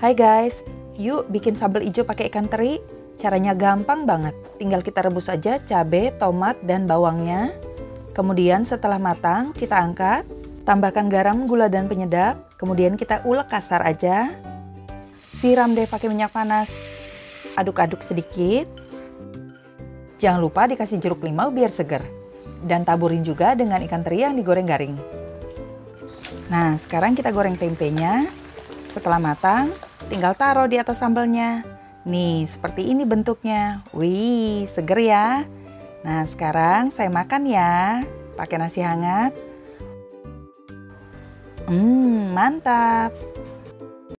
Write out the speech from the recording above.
Hai guys, yuk bikin sambal ijo pakai ikan teri. Caranya gampang banget, tinggal kita rebus aja cabai, tomat, dan bawangnya. Kemudian setelah matang, kita angkat, tambahkan garam, gula, dan penyedap. Kemudian kita ulek kasar aja. Siram deh pakai minyak panas. Aduk-aduk sedikit. Jangan lupa dikasih jeruk limau biar seger. Dan taburin juga dengan ikan teri yang digoreng garing. Nah, sekarang kita goreng tempenya. Setelah matang, tinggal taruh di atas sambalnya. Nih, seperti ini bentuknya. Wih, seger ya. Nah, sekarang saya makan ya. Pakai nasi hangat. Mantap.